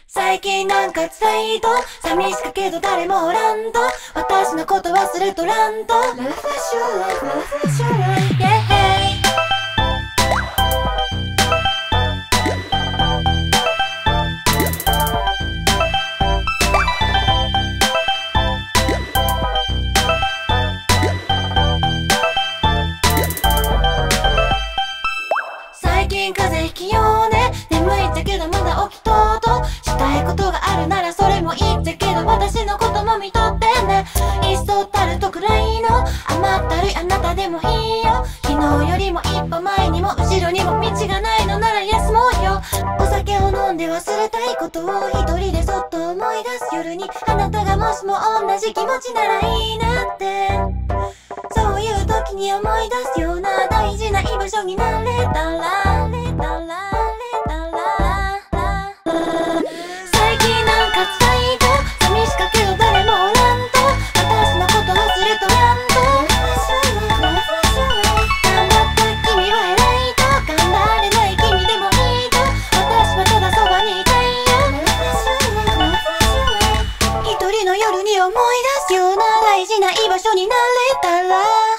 最近なんか辛いと寂しかけど誰もおらんと私のこと忘れとらんと Life is your life, life is your life, yeah. 最近風邪ひきようね。眠いっちゃけどまだ起きとうとしたいことがあるならそれもいいっちゃけど私のことも見とってね。いっそたるとくらいの甘ったるいあなたでもいいよ。昨日よりも一歩前にも後ろにも道がないのなら休もうよ。お酒を飲んで忘れたいことを一人でそっと思い出す夜にあなたがもしも同じ気持ちならいいなって、そういう時に思い出すような大事な居場所になれたら最近なんか辛いと寂しかけど誰もおらんと私のこと忘れとらんと頑張った君は偉いと頑張れない君でもいいと私はただそばにいたいよ。一人の夜に思い出すような大事な居場所になれたら